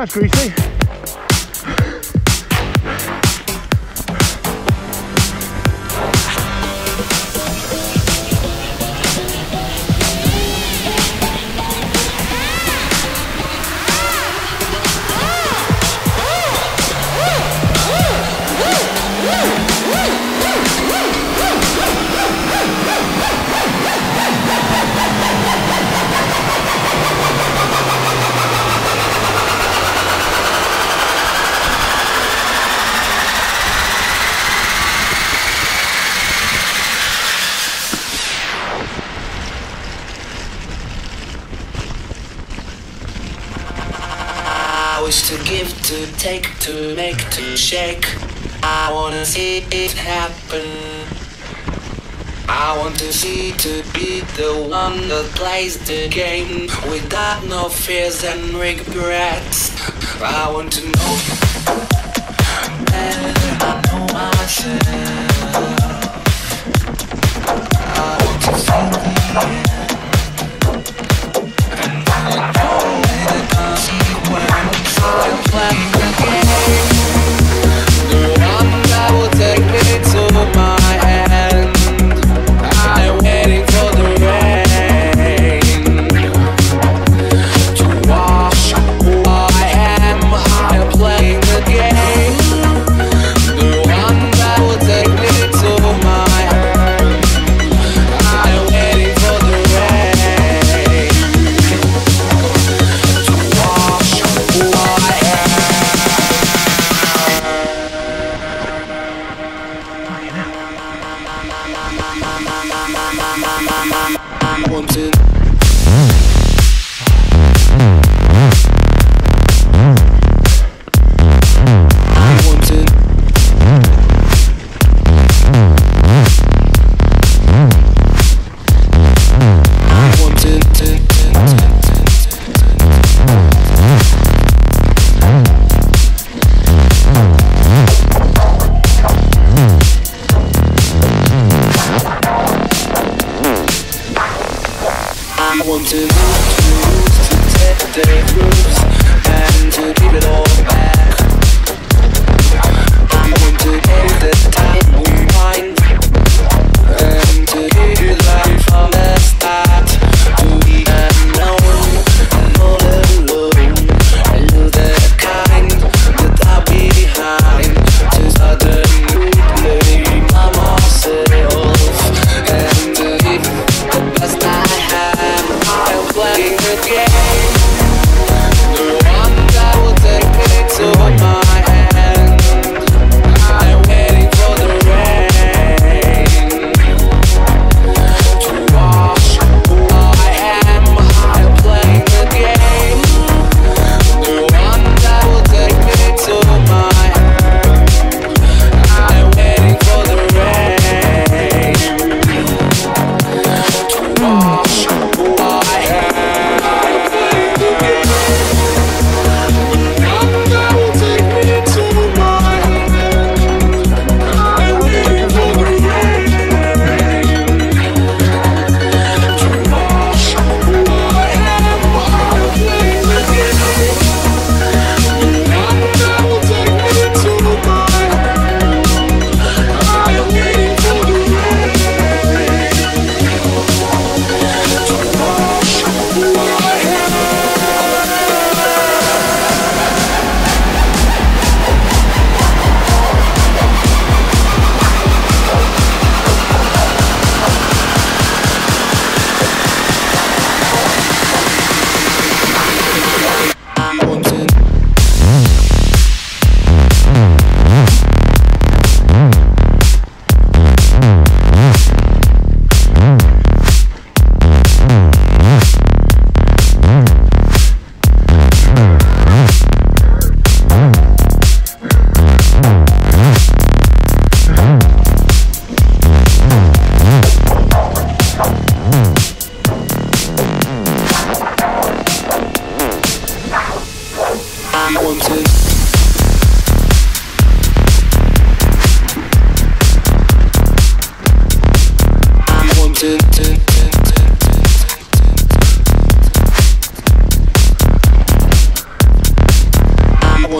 That's greasy. To give, to take, to make, to shake. I wanna see it happen. I want to see, to be the one that plays the game without no fears and regrets. I want to know better than I know myself. I want to see the end. And I know that the consequence. I'm playing the game, the one that will take me to my end. I'm waiting for the rain to wash who I am. I'm playing the game, the one that will take me to my end. I'm waiting for the rain to wash who I am. I want to take the grooves and to keep it all back. I want to take the time we wind and to keep it right from the start. To be unknown and all alone, I lose the kind that I behind. To start the new by myself and to keep the best I have. I'm playing the game, the one that will take me to my end. I'm waiting for the rain to wash who I am. I'm playing the game, the one that will take me to my end. I'm waiting for the rain to wash who I am.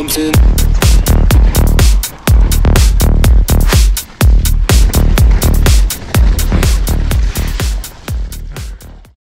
something